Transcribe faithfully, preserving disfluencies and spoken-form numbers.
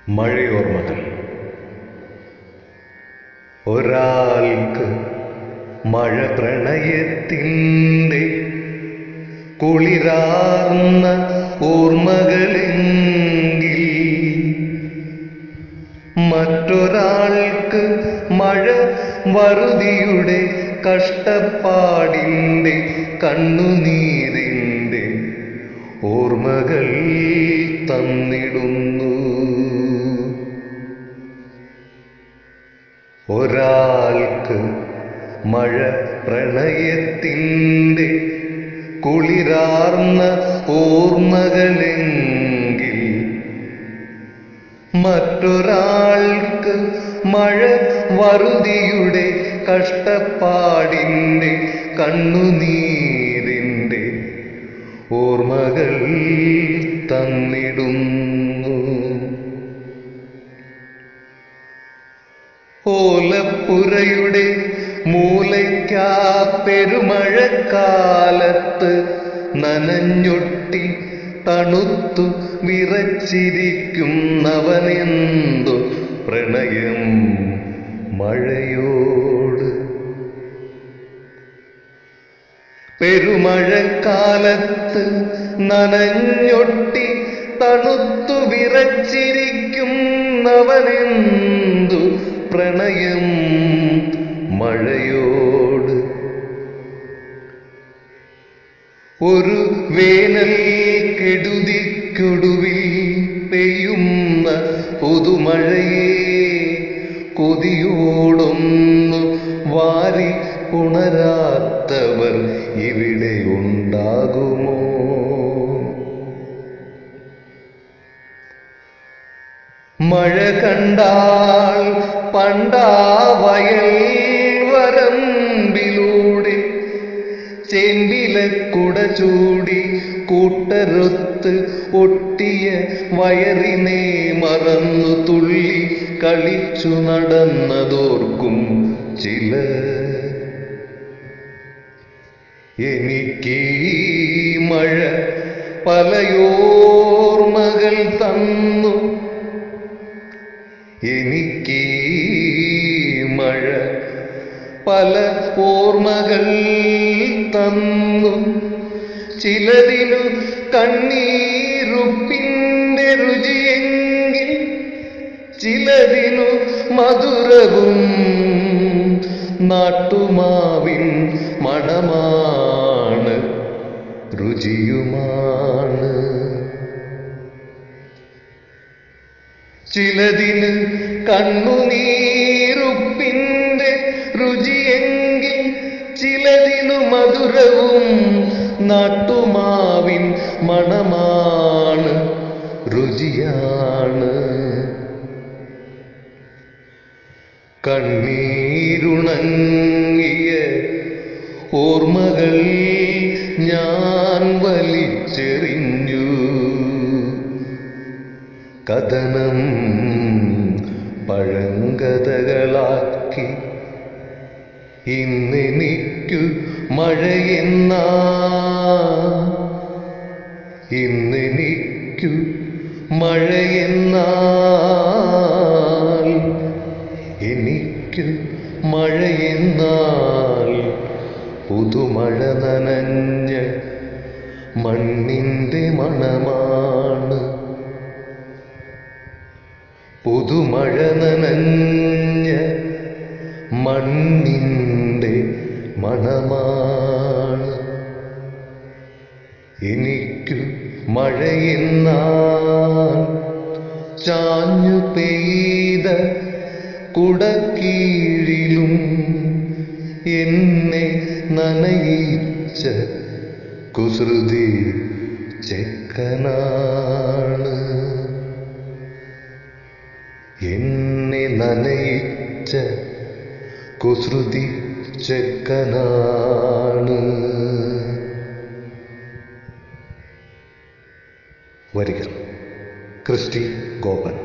മഴയോർമ്മകൾ. ഒരാൾക്ക് മഴ പ്രണയത്തിൻ്റെ കുളിരാർന്ന ഓർമ്മകളെങ്കിൽ, മറ്റൊരാൾക്ക് മഴ വറുതിയുടെ കഷ്ടപ്പാടിൻ്റെ കണ്ണുനീരിൻ്റെ ഓർമ്മകൾ തന്നിടുന്നു. ഒരാൾക്ക് മഴ പ്രണയത്തിൻ്റെ കുളിരാർന്ന ഓർമ്മകളെങ്കിൽ, മറ്റൊരാൾക്ക് മഴ വറുതിയുടെ കഷ്ടപ്പാടിൻ്റെ കണ്ണുനീരിൻ്റെ ഓർമ്മകൾ തന്നിടുന്നു. ഓലപ്പുരയുടെ മൂലയ്ക്കാ പെരുമഴക്കാലത്ത് നനഞ്ഞൊട്ടി തണുത്തു വിറച്ചിരിക്കുന്നവനെന്തു പ്രണയം മഴയോട്. പെരുമഴക്കാലത്ത് നനഞ്ഞൊട്ടി തണുത്തു വിറച്ചിരിക്കുന്നവനെന്തു പ്രണയം മഴയോട്. ഒരു വേനൽ കെടുതിക്കൊടുവിൽ പെയ്യുന്ന പുതുമഴയെ കൊതിയോടൊന്നു വാരി ഉണരാത്തവർ ഇവിടെ ഉണ്ടാകുമോ? മഴ കണ്ടാൽ പണ്ടാ വയൽ വരമ്പിലൂടെ ചേമ്പിലക്കുട ചൂടി കൂട്ടരൊത്ത് ഒട്ടിയ വയറിനെ മറന്നു തുള്ളി കളിച്ചു നടന്നതോർക്കും ചില. എനിക്കീ മഴ പലയോർമ്മകൾ തന്നു. എനിക്കീ മഴ പല ഓർമ്മകൾ തന്നു. ചിലതിനു കണ്ണീരുപ്പിൻ്റെ രുചിയെങ്കിൽ, ചിലതിനു മധുരവും നാട്ടുമാവിൻ മണമാണ്, രുചിയുമാണ്. ചിലതിന് കണ്ണുനീരുപ്പിൻ്റെ രുചിയെങ്കിൽ, ചിലതിനു മധുരവും നാട്ടുമാവിൻ മണമാണ്, രുചിയാണ്. കണ്ണീരുണങ്ങിയ ഓർമ്മകൾ ഞാൻ വലിച്ചെറിഞ്ഞു. കഥനം പഴങ്കഥകളാക്കി. ഇന്നെനിക്കു മഴയെന്നാ, ഇന്നെനിക്കു മഴയെന്നാൽ, എനിക്കു മഴയെന്നാൽ പുതുമഴ നനഞ്ഞ മണ്ണിൻ്റെ മണമാണ്. പുതുമഴ നനഞ്ഞ മണ്ണിൻ്റെ മണമാണ്. എനിക്കു മഴയെന്നാൽ ചാഞ്ഞു പെയ്ത കുടക്കീഴിലും എന്നെ നനയിച്ച കുസൃതി ചെക്കനാണ്. എന്നെ നനയിച്ച കുസൃതി ചെക്കനാണ്. വരികൾ ക്രിസ്റ്റി ഗോപൻ.